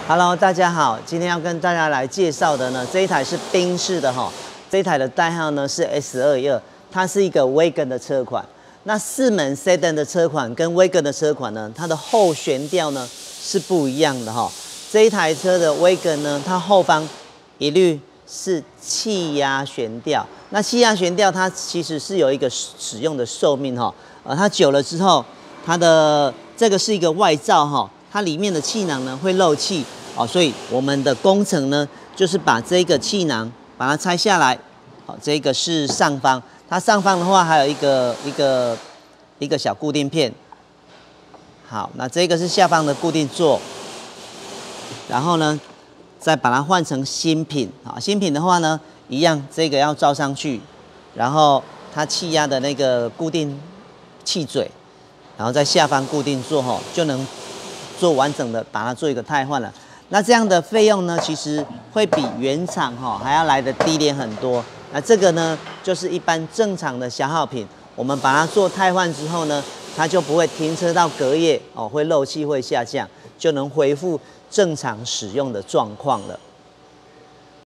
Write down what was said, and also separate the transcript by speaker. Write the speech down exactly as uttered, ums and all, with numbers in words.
Speaker 1: Hello， 大家好，今天要跟大家来介绍的呢，这一台是宾士的哈，这一台的代号呢是 S 二一二，它是一个 Wagon 的车款。那四门 Sedan 的车款跟 Wagon 的车款呢，它的后悬吊呢是不一样的哈。这一台车的 Wagon 呢，它后方一律是气压悬吊。那气压悬吊它其实是有一个使用的寿命哈，呃，它久了之后，它的这个是一个外罩哈。它里面的气囊呢会漏气哦，所以我们的工程呢就是把这个气囊把它拆下来，好，这个是上方，它上方的话还有一个一个一个小固定片，好，那这个是下方的固定座，然后呢再把它换成新品，好，新品的话呢一样，这个要罩上去，然后它气压的那个固定气嘴，然后在下方固定座吼就能做完整的把它做一个汰换了。那这样的费用呢，其实会比原厂哈还要来的低廉很多。那这个呢，就是一般正常的消耗品，我们把它做汰换之后呢，它就不会停车到隔夜哦，会漏气会下降，就能恢复正常使用的状况了。